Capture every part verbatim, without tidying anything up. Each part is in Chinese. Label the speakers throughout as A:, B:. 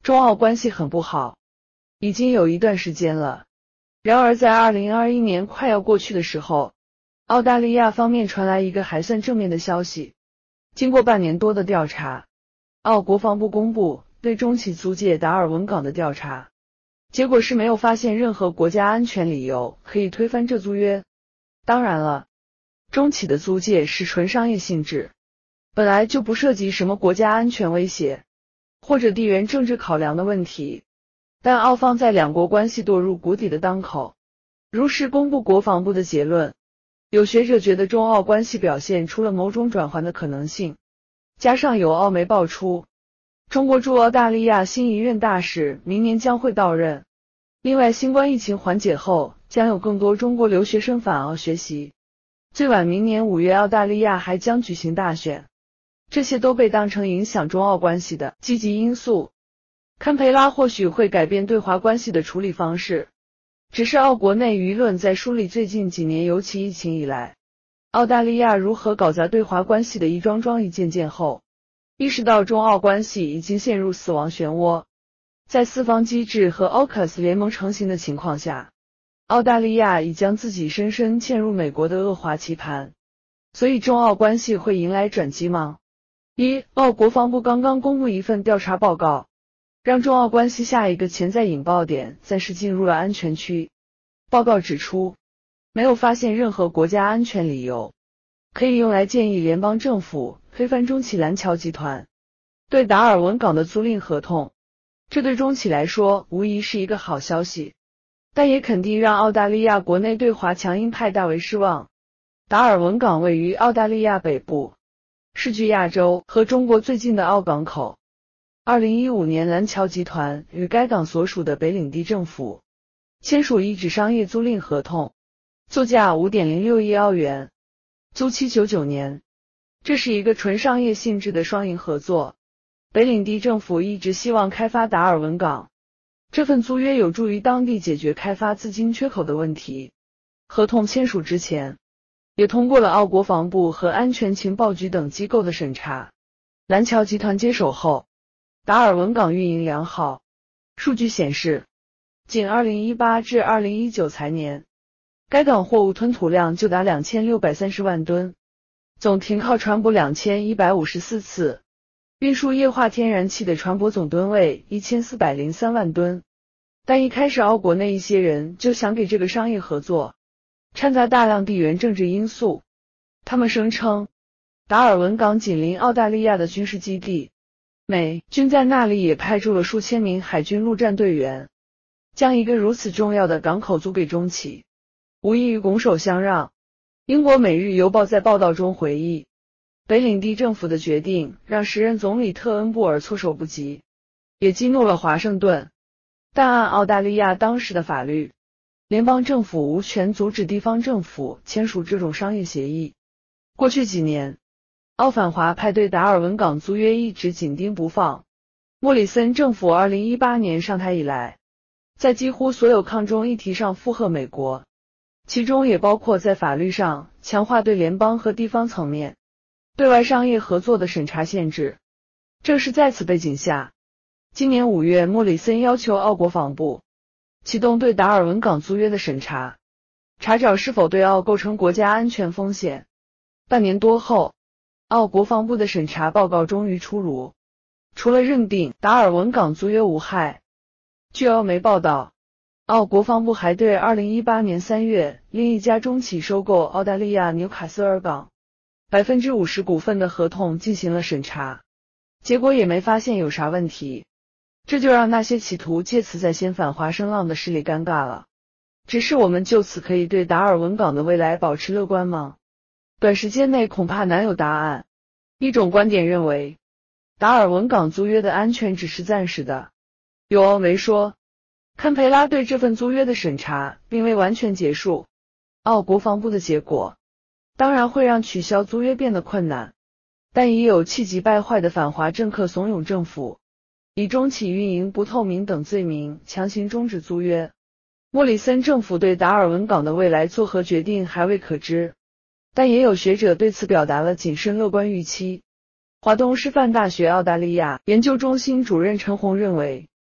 A: 中澳关系很不好，已经有一段时间了。然而在二零二一年快要过去的时候，澳大利亚方面传来一个还算正面的消息。经过半年多的调查，澳国防部公布对中企租借达尔文港的调查，结果是没有发现任何国家安全理由可以推翻这租约。当然了，中企的租借是纯商业性质，本来就不涉及什么国家安全威胁或者地缘政治考量的问题，但澳方在两国关系堕入谷底的当口，如实公布国防部的结论。有学者觉得中澳关系表现出了某种转圜的可能性，加上有澳媒爆出中国驻澳大利亚新一任大使明年将会到任，另外新冠疫情缓解后将有更多中国留学生返澳学习，最晚明年五月澳大利亚还将举行大选，这些都被当成影响中澳关系的积极因素。堪培拉或许会改变对华关系的处理方式，只是澳国内舆论在梳理最近几年，尤其疫情以来，澳大利亚如何搞砸对华关系的一桩桩一件件后，意识到中澳关系已经陷入死亡漩涡。在四方机制和 A U K U S 联盟成型的情况下，澳大利亚已将自己深深嵌入美国的恶滑棋盘，所以中澳关系会迎来转机吗？一、澳国防部刚刚公布一份调查报告，让中澳关系下一个潜在引爆点暂时进入了安全区。报告指出，没有发现任何国家安全理由可以用来建议联邦政府推翻中企蓝桥集团对达尔文港的租赁合同。这对中企来说无疑是一个好消息，但也肯定让澳大利亚国内对华强硬派大为失望。达尔文港位于澳大利亚北部，是距亚洲和中国最近的澳港口。二零一五年蓝桥集团与该港所属的北领地政府签署一纸商业租赁合同，作价 五点零六亿澳元，租期九九年。这是一个纯商业性质的双赢合作。北领地政府一直希望开发达尔文港，这份租约有助于当地解决开发资金缺口的问题。合同签署之前，也通过了澳国防部和安全情报局等机构的审查。蓝桥集团接手后，达尔文港运营良好。数据显示，仅二零一八至二零一九财年，该港货物吞吐量就达两千六百三十万吨，总停靠船舶两千一百五十四次，运输液化天然气的船舶总吨位一千四百零三万吨。但一开始澳国内一些人就想给这个商业合作掺杂大量地缘政治因素。他们声称，达尔文港紧邻澳大利亚的军事基地，美军在那里也派驻了数千名海军陆战队员，将一个如此重要的港口租给中企，无异于拱手相让。英国《每日邮报》在报道中回忆，北领地政府的决定让时任总理特恩布尔措手不及，也激怒了华盛顿。但按澳大利亚当时的法律，联邦政府无权阻止地方政府签署这种商业协议。过去几年，澳反华派对达尔文港租约一直紧盯不放。莫里森政府二零一八年上台以来，在几乎所有抗中议题上附和美国，其中也包括在法律上强化对联邦和地方层面对外商业合作的审查限制。正是在此背景下，今年五月莫里森要求澳国防部启动对达尔文港租约的审查，查找是否对澳构成国家安全风险。半年多后，澳国防部的审查报告终于出炉，除了认定达尔文港租约无害，据澳媒报道，澳国防部还对二零一八年三月另一家中企收购澳大利亚纽卡斯尔港 百分之五十 股份的合同进行了审查，结果也没发现有啥问题。这就让那些企图借此再掀反华声浪的势力尴尬了。只是我们就此可以对达尔文港的未来保持乐观吗？短时间内恐怕难有答案。一种观点认为，达尔文港租约的安全只是暂时的。有澳媒说，堪培拉对这份租约的审查并未完全结束。澳国防部的结果当然会让取消租约变得困难，但也有气急败坏的反华政客怂恿政府以中企运营不透明等罪名强行终止租约。莫里森政府对达尔文港的未来作何决定还未可知，但也有学者对此表达了谨慎乐观预期。华东师范大学澳大利亚研究中心主任陈红认为，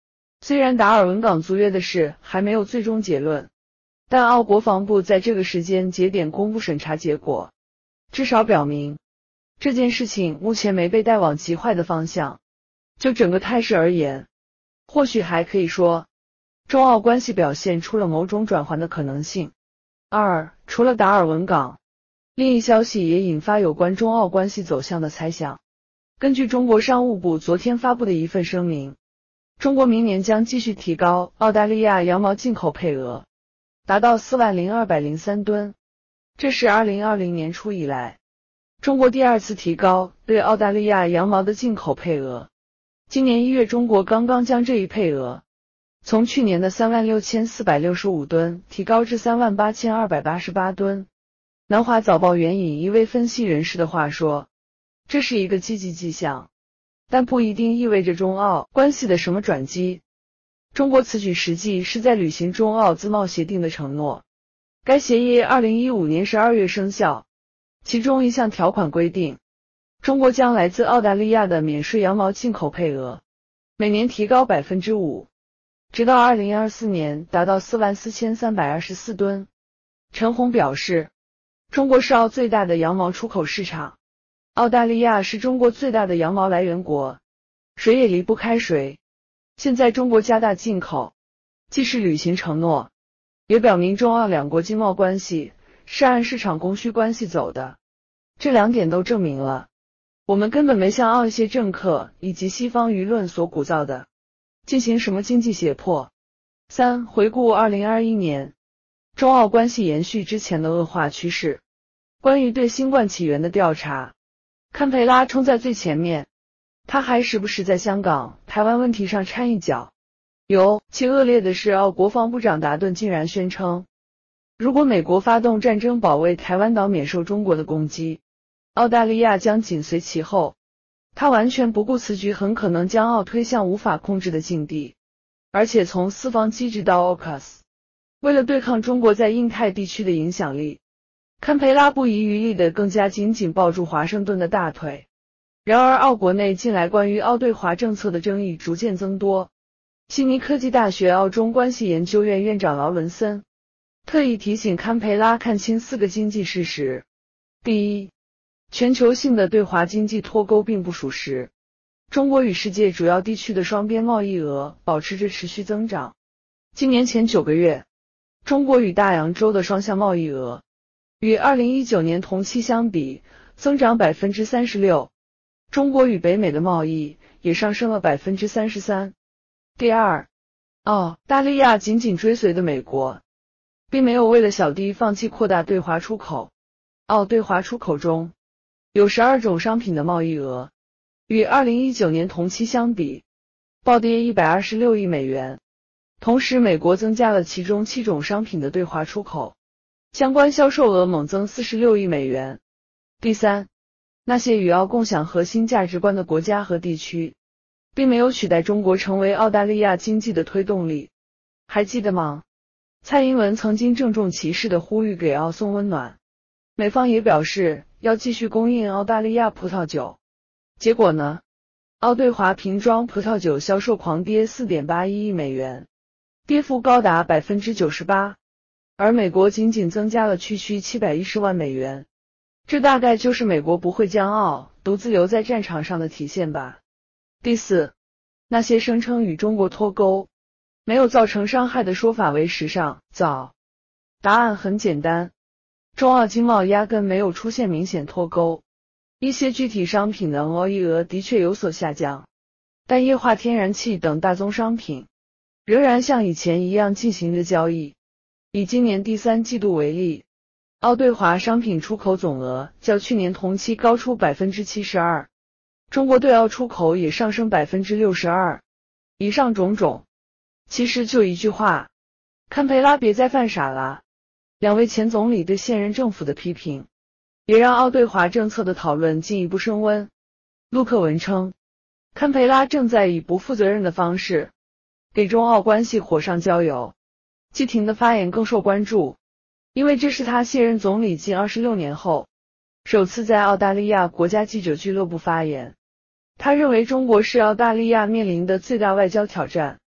A: 虽然达尔文港租约的事还没有最终结论，但澳国防部在这个时间节点公布审查结果，至少表明这件事情目前没被带往极坏的方向。就整个态势而言，或许还可以说中澳关系表现出了某种转圜的可能性。二，除了达尔文港，另一消息也引发有关中澳关系走向的猜想。根据中国商务部昨天发布的一份声明，中国明年将继续提高澳大利亚羊毛进口配额，达到四万零二百零三吨。这是二零二零年初以来，中国第二次提高对澳大利亚羊毛的进口配额。今年一月，中国刚刚将这一配额从去年的三万六千四百六十五吨提高至三万八千二百八十八吨。南华早报援引一位分析人士的话说，这是一个积极迹象，但不一定意味着中澳关系的什么转机。中国此举实际是在履行中澳自贸协定的承诺。该协议二零一五年十二月生效，其中一项条款规定，中国将来自澳大利亚的免税羊毛进口配额每年提高 百分之五， 直到二零二四年达到四万四千三百二十四吨。陈红表示，中国是澳最大的羊毛出口市场，澳大利亚是中国最大的羊毛来源国，谁也离不开谁。现在中国加大进口，既是履行承诺，也表明中澳两国经贸关系是按市场供需关系走的。这两点都证明了，我们根本没像澳一些政客以及西方舆论所鼓噪的进行什么经济胁迫。三，回顾二零二一年，中澳关系延续之前的恶化趋势。关于对新冠起源的调查，堪培拉冲在最前面，他还时不时在香港、台湾问题上掺一脚。尤其恶劣的是，澳国防部长达顿竟然宣称，如果美国发动战争保卫台湾岛免受中国的攻击，澳大利亚将紧随其后。他完全不顾此举很可能将澳推向无法控制的境地，而且从四方机制到 O C U S， 为了对抗中国在印太地区的影响力，堪培拉不遗余力地更加紧紧抱住华盛顿的大腿。然而澳国内近来关于澳对华政策的争议逐渐增多。悉尼科技大学澳中关系研究院院长劳伦森特意提醒堪培拉看清四个经济事实。第一，全球性的对华经济脱钩并不属实，中国与世界主要地区的双边贸易额保持着持续增长。今年前九个月，中国与大洋洲的双向贸易额与二零一九年同期相比增长 百分之三十六， 中国与北美的贸易也上升了 百分之三十三。 第二，澳大利亚紧紧追随的美国并没有为了小弟放弃扩大对华出口。澳对华出口中有十二种商品的贸易额与二零一九年同期相比暴跌一百二十六亿美元，同时美国增加了其中七种商品的对华出口，相关销售额猛增四十六亿美元。第三，那些与澳共享核心价值观的国家和地区并没有取代中国成为澳大利亚经济的推动力。还记得吗？蔡英文曾经郑重其事地呼吁给澳送温暖，美方也表示要继续供应澳大利亚葡萄酒。结果呢？澳对华瓶装葡萄酒销售狂跌 四点八一亿美元，跌幅高达 百分之九十八， 而美国仅仅增加了区区七百一十万美元。这大概就是美国不会将澳独自留在战场上的体现吧。第四，那些声称与中国脱钩没有造成伤害的说法为时尚早。答案很简单，中澳经贸压根没有出现明显脱钩，一些具体商品的贸易额的确有所下降，但液化天然气等大宗商品仍然像以前一样进行着交易。以今年第三季度为例，澳对华商品出口总额较去年同期高出 百分之七十二， 中国对澳出口也上升 百分之六十二。 以上种种，其实就一句话，堪培拉别再犯傻了。两位前总理对现任政府的批评，也让澳对华政策的讨论进一步升温。陆克文称，堪培拉正在以不负责任的方式给中澳关系火上浇油。季廷的发言更受关注，因为这是他卸任总理近二十六年后首次在澳大利亚国家记者俱乐部发言。他认为中国是澳大利亚面临的最大外交挑战，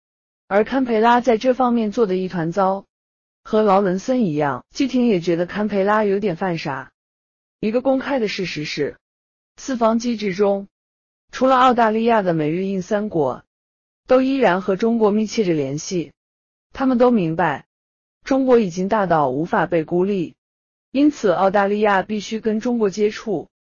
A: 而堪培拉在这方面做得一团糟。和劳伦森一样，季廷也觉得堪培拉有点犯傻。一个公开的事实是，四方机制中，除了澳大利亚的美日印三国，都依然和中国密切着联系。他们都明白，中国已经大到无法被孤立，因此澳大利亚必须跟中国接触。